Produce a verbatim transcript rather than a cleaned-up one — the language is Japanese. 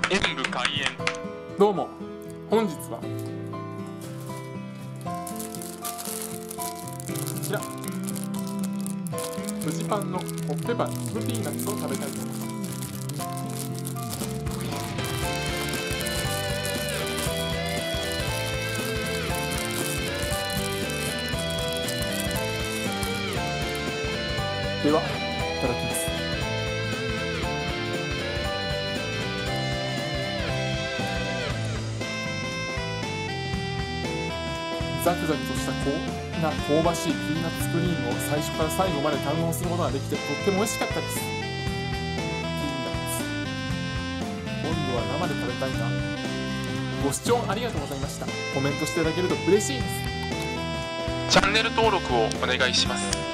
演武開演。 どうも、本日はこちらフジパンのコッペパンリブピーナッツを食べたいと思います。では、いただきます。ザクザクとしたこうな香ばしいピーナッツクリームを最初から最後まで堪能することができてとっても美味しかったです。ピーナッツ、今度は生で食べたいな。ご視聴ありがとうございました。コメントしていただけると嬉しいです。 チャンネル登録をお願いします。